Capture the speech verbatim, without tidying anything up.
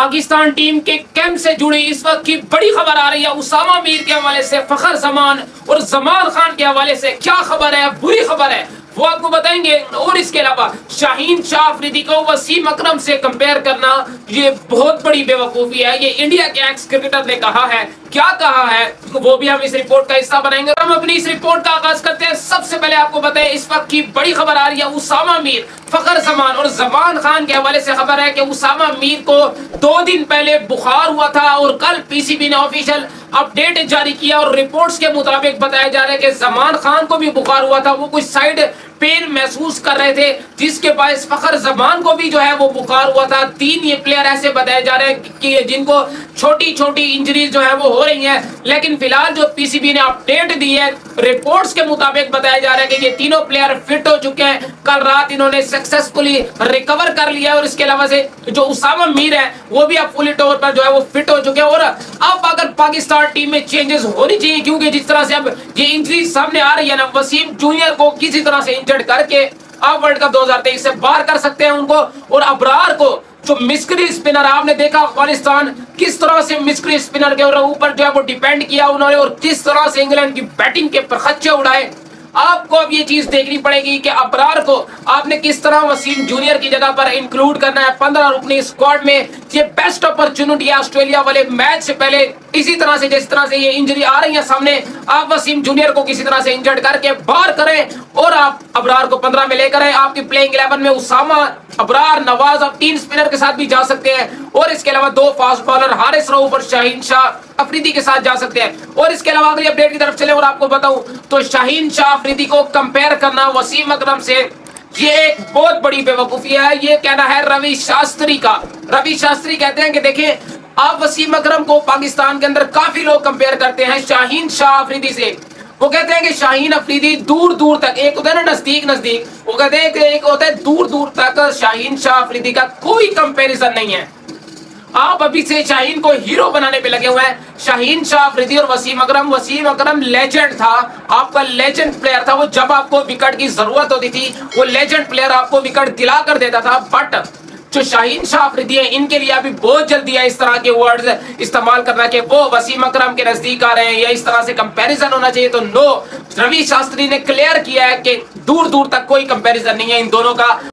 Pakistan team के camp से जुड़ी इस वक्त की बड़ी खबर आ रही है। उसामा मीर के हवाले से, फखर जमान और जमान खान के हवाले से क्या खबर है, बुरी खबर है, वो आपको बताएंगे। और इसके अलावा शाहीन शाह अफरीदी को वसीम अकरम से कंपेयर करना ये बहुत बड़ी बेवकूफी है। ये इंडिया के एक्स क्रिकेटर ने कहा है, क्या कहा है वो भी हम इस रिपोर्ट का हिस्सा बनाएंगे। हम अपनी इस रिपोर्ट का आगाज करते हैं। सबसे पहले आपको बताएं, इस वक्त की बड़ी खबर आ रही है। उसामा मीर, फखर जमान और जमान खान के हवाले से खबर है कि उसामा मीर को दो दिन पहले बुखार हुआ था और कल पीसीबी ने ऑफिशियल अपडेट जारी किया और रिपोर्ट्स के मुताबिक बताया जा रहा है कि जमान खान को भी बुखार हुआ था। वो कुछ साइड पेन महसूस कर रहे थे जिसके बायस फखर जमान को भी जो है वो बुखार हुआ था। तीन ये प्लेयर ऐसे बताए जा रहे हैं कि जिनको छोटी छोटी इंजरीज जो है वो हो रही हैं, लेकिन फिलहाल जो पीसीबी ने अपडेट दी है रिपोर्ट्स के मुताबिक बताया जा रहा है कि ये तीनों प्लेयर फिट हो चुके हैं। कल रात इन्होंने सक्सेसफुली रिकवर कर लिया और इसके अलावा से जो उसामा मीर है वो भी अब फुली तौर पर जो है वो फिट हो चुके हैं। और अब अगर पाकिस्तान टीम में चेंजेस होनी चाहिए, क्योंकि जिस तरह से अब ये इंजरी सामने आ रही है ना, वसीम जूनियर को किसी तरह से इंजर्ड करके आप वर्ल्ड कप दो हज़ार तेईस से बाहर कर सकते हैं उनको। और अबरार को जो मिस्ट्री स्पिनर, आपने देखा अफगानिस्तान किस तरह से मिस्ट्री स्पिनर के ऊपर जो है वो डिपेंड किया उन्होंने और किस तरह से इंग्लैंड की बैटिंग के परखच्चे उड़ाए। आपको अब ये चीज देखनी पड़ेगी कि अबरार को आपने किस तरह वसीम जूनियर की जगह पर इंक्लूड करना है पंद्रह रुकनी स्क्वाड में। ये बेस्ट अपॉर्चुनिटी है ऑस्ट्रेलिया वाले मैच से पहले। इसी तरह से जिस तरह से ये इंजरी आ रही है सामने, आप वसीम जूनियर को किसी तरह से इंजर्ड करके बाहर करें और आप अबरार को पंद्रह में लेकर आए। आपकी प्लेइंग इलेवन में उसामा, अबरार, नवाज, आप तीन स्पिनर के साथ भी जा सकते हैं और इसके अलावा दो फास्ट बॉलर हारिस रऊफ और शाहीन शाह अफरीदी के साथ जा सकते हैं। और इसके अलावा अगली अपडेट की तरफ चले और आपको बताऊं तो शाहीन शाह अफरीदी को कंपेयर करना वसीम अकरम से ये एक बहुत बड़ी बेवकूफी है। ये कहना है रवि शास्त्री का। रवि शास्त्री कहते हैं कि देखें, आप वसीम अकरम को पाकिस्तान के अंदर काफी लोग कंपेयर करते हैं शाहीन शाह अफरीदी से। वो कहते हैं कि शाहीन अफरीदी दूर दूर तक, एक होता है ना नजदीक नजदीक, वो कहते हैं कि एक होता है दूर दूर तक, शाहीन शाह अफरीदी का कोई कंपैरिजन नहीं है। आप अभी से शाहीन को हीरो बनाने पे लगे हुए हैं। शाहीन शाह अफरीदी और वसीम अकरम, वसीम अकरम लेजेंड था, आपका लेजेंड प्लेयर था। वो जब आपको विकेट की जरूरत होती थी वो लेजेंड प्लेयर आपको विकेट दिला कर देता था। बट जो शाहीन शाह अफरीदी है, इनके लिए अभी बहुत जल्दी है इस तरह के वर्ड्स इस्तेमाल करना कि वो वसीम अकरम के नजदीक आ रहे हैं या इस तरह से कंपैरिजन होना चाहिए। तो नो, रवि शास्त्री ने क्लियर किया है कि दूर दूर तक कोई कंपैरिजन नहीं है इन दोनों का।